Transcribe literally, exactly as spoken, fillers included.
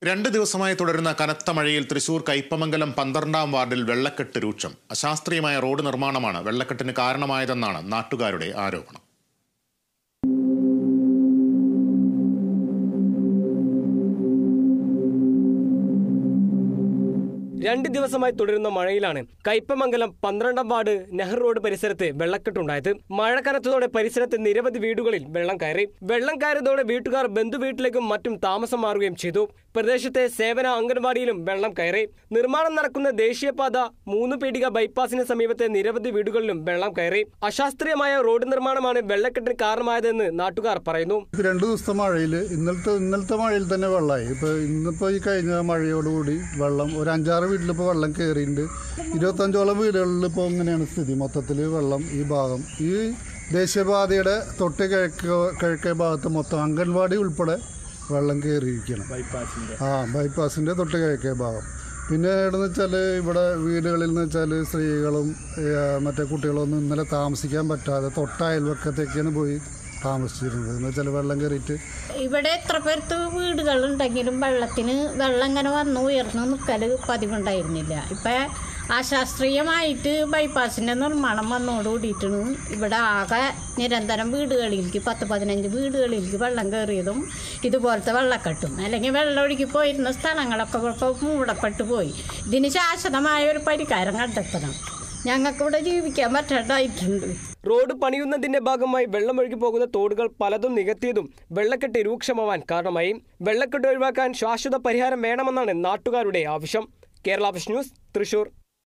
രണ്ട് ദിവസമായി തുടരുന്ന കനത്ത മഴയിൽ തൃശൂർ കയ്പമംഗലം പന്ത്രണ്ടാം വാർഡിൽ വെള്ളക്കെട്ട് രൂക്ഷം. അശാസ്ത്രീയമായ റോഡ് നിർമ്മാണമാണ് വെള്ളക്കെട്ടിന് കാരണമായതെന്നാണ് നാട്ടുകാരുടെ ആരോപണം. രണ്ട് ദിവസമായി തുടരുന്ന മഴയിലാണ് കയ്പമംഗലം പന്ത്രണ്ടാം വാർഡ് നെഹ്റു റോഡ് പരിസരത്ത് വെള്ളക്കെട്ടുണ്ടായത്. മഴ കനത്തതോടെ പരിസരത്ത് നിരവധി വീടുകളിൽ വെള്ളം കയറി. വെള്ളം കയറിയതോടെ വീട്ടുകാർ ബന്ധുവീട്ടിലേക്കും മറ്റും താമസം മാറുകയും ചെയ്തു. പ്രദേശത്തെ സേവന അംഗൻവാടിയിലും വെള്ളം കയറി. നിർമ്മാണം നടക്കുന്ന ദേശീയപാത മൂന്ന് പീടിക ബൈപ്പാസിന് സമീപത്തെ നിരവധി വീടുകളിലും വെള്ളം കയറി. അശാസ്ത്രീയമായ റോഡ് നിർമ്മാണമാണ് വെള്ളക്കെട്ടിന് കാരണമായതെന്ന് നാട്ടുകാർ പറയുന്നു. രണ്ടു ദിവസത്തെ മഴയിൽ ഇന്നലത്തെ ഇന്നലത്തെ മഴയിൽ തന്നെ വെള്ളമായി. ഇപ്പൊ ഇന്നിപ്പോ ഈ കഴിഞ്ഞ മഴയോടുകൂടി വെള്ളം ഒരു അഞ്ചാറ് വീട്ടിലിപ്പോൾ വെള്ളം കയറിയിട്ടുണ്ട്. ഇരുപത്തഞ്ചോളം വീടുകളിൽ ഇപ്പോൾ ഇങ്ങനെയാണ് സ്ഥിതി. മൊത്തത്തിൽ വെള്ളം ഈ ഭാഗം ഈ ദേശീയപാതയുടെ തൊട്ട് കിഴക്ക് കിഴക്കേ ഭാഗത്ത് മൊത്തം അംഗൻവാടി ഉൾപ്പെടെ വെള്ളം കയറിയിരിക്കണം. ആ ബൈപ്പാസിൻ്റെ തൊട്ട് കിഴക്കേ ഭാഗം. പിന്നെ എവിടെന്ന് വെച്ചാൽ ഇവിടെ വീടുകളിൽ നിന്ന് വെച്ചാൽ സ്ത്രീകളും മറ്റേ കുട്ടികളൊന്നും ഇന്നലെ താമസിക്കാൻ പറ്റാതെ തൊട്ട അയൽവക്കത്തേക്കാണ് പോയി താമസിച്ചിരുന്നത്. എന്ന് വെച്ചാൽ വെള്ളം കയറിയിട്ട് ഇവിടെ എത്ര പേർക്ക് വീടുകളുണ്ടെങ്കിലും വെള്ളത്തിന് വെള്ളം ഇങ്ങനെ വന്ന് ഉയർന്നു നിൽക്കൽ പതിവുണ്ടായിരുന്നില്ല. ഇപ്പം അശാസ്ത്രീയമായിട്ട് ബൈപ്പാസിൻ്റെ നിർമ്മാണം വന്നോടുകൂടിയിട്ടാണ് ഇവിടെ ആകെ നിരന്തരം വീടുകളിലേക്ക് പത്ത് പതിനഞ്ച് വീടുകളിലേക്ക് വെള്ളം കയറിയതും ഇതുപോലത്തെ വെള്ളക്കെട്ടും. അല്ലെങ്കിൽ വെള്ളം ഒഴുകി പോയിരുന്ന സ്ഥലങ്ങളൊക്കെ ഇപ്പോൾ മൂടപ്പെട്ടു പോയി. ഇതിന് ശാശ്വതമായ ഒരു പരിഹാരം കണ്ടെത്തണം. ഞങ്ങൾക്കിവിടെ ജീവിക്കാൻ പറ്റാണ്ടായിട്ടുണ്ട്. റോഡ് പണിയുന്നതിന്റെ ഭാഗമായി വെള്ളമൊഴുകി പോകുന്ന തോടുകൾ പലതും നികത്തിയതും വെള്ളക്കെട്ട് രൂക്ഷമാവാൻ കാരണമായി. വെള്ളക്കെട്ട് ഒഴിവാക്കാൻ ശാശ്വത പരിഹാരം വേണമെന്നാണ് നാട്ടുകാരുടെ ആവശ്യം. Kerala vision news, Thrissur.